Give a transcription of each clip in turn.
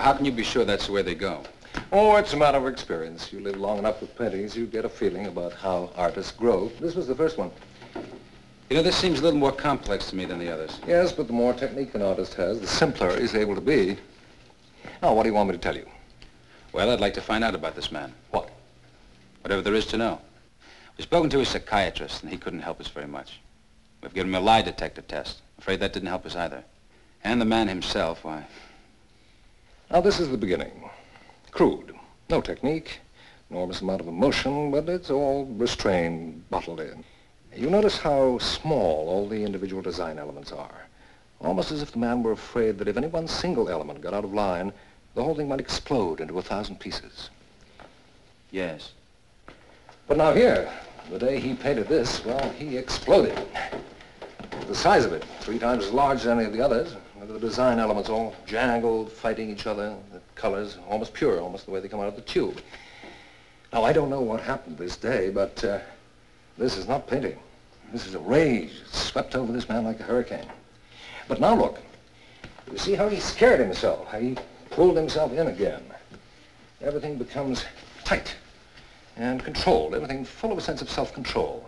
how can you be sure that's the way they go? Oh, it's a matter of experience. You live long enough with paintings, you get a feeling about how artists grow. This was the first one. You know, this seems a little more complex to me than the others. Yes, but the more technique an artist has, the simpler he's able to be. Now, what do you want me to tell you? Well, I'd like to find out about this man. What? Whatever there is to know. We've spoken to a psychiatrist, and he couldn't help us very much. We've given him a lie detector test. I'm afraid that didn't help us either. And the man himself, why... Now, this is the beginning. Crude. No technique, enormous amount of emotion, but it's all restrained, bottled in. You notice how small all the individual design elements are. Almost as if the man were afraid that if any one single element got out of line, the whole thing might explode into 1,000 pieces. Yes. But now here, the day he painted this, well, he exploded. The size of it, 3 times as large as any of the others. The design elements all jangled, fighting each other. The colors almost pure, almost the way they come out of the tube. Now, I don't know what happened this day, but this is not painting. This is a rage. It swept over this man like a hurricane. But now look. You see how he scared himself, how he pulled himself in again. Everything becomes tight and controlled, everything full of a sense of self-control.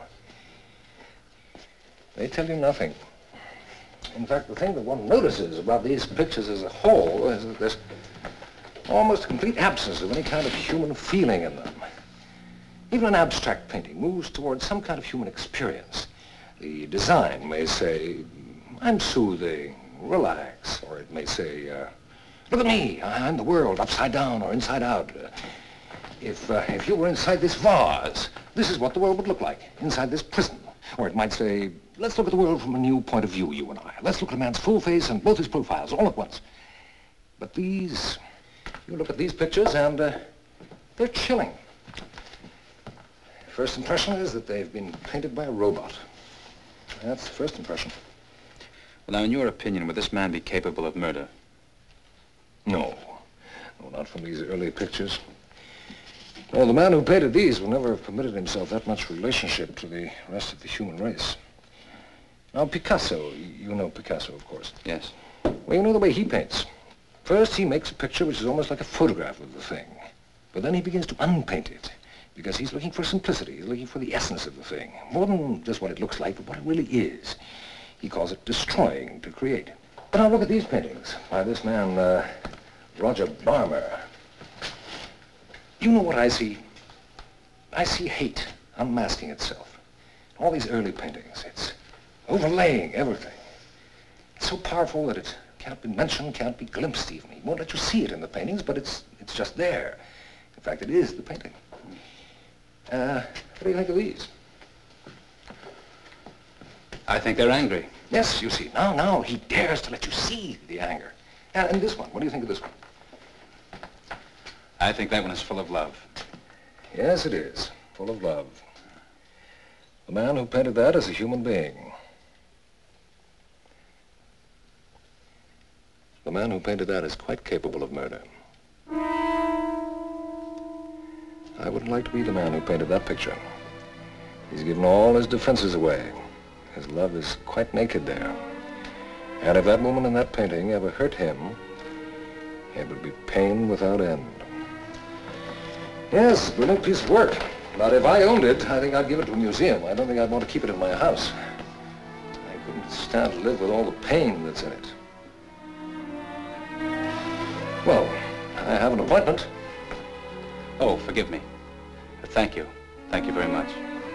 They tell you nothing. In fact, the thing that one notices about these pictures as a whole is that there's almost a complete absence of any kind of human feeling in them. Even an abstract painting moves towards some kind of human experience. The design may say, I'm soothing, relax, or it may say, look at me, I'm the world, upside down or inside out. If you were inside this vase, this is what the world would look like, inside this prison. Or it might say, let's look at the world from a new point of view, you and I. Let's look at a man's full face and both his profiles all at once. But these, you look at these pictures and they're chilling. First impression is that they've been painted by a robot. That's the first impression. Well, now, in your opinion, would this man be capable of murder? No. No, not from these early pictures. No, the man who painted these will never have permitted himself that much relationship to the rest of the human race. Now, Picasso, you know Picasso, of course. Yes. Well, you know the way he paints. First, he makes a picture which is almost like a photograph of the thing. But then he begins to unpaint it, because he's looking for simplicity. He's looking for the essence of the thing. More than just what it looks like, but what it really is. He calls it destroying to create. But now look at these paintings by this man, Roger Barmer. You know what I see? I see hate unmasking itself. All these early paintings, it's overlaying everything. It's so powerful that it can't be mentioned, can't be glimpsed even. He won't let you see it in the paintings, but it's just there. In fact, it is the painting. What do you think of these? I think they're angry. Yes, you see. Now, he dares to let you see the anger. And this one, what do you think of this one? I think that one is full of love. Yes, it is. Full of love. The man who painted that is a human being. The man who painted that is quite capable of murder. I wouldn't like to be the man who painted that picture. He's given all his defenses away. His love is quite naked there. And if that woman in that painting ever hurt him, it would be pain without end. Yes, brilliant piece of work. But if I owned it, I think I'd give it to a museum. I don't think I'd want to keep it in my house. I couldn't stand to live with all the pain that's in it. Well, I have an appointment. Oh, forgive me. Thank you. Thank you very much.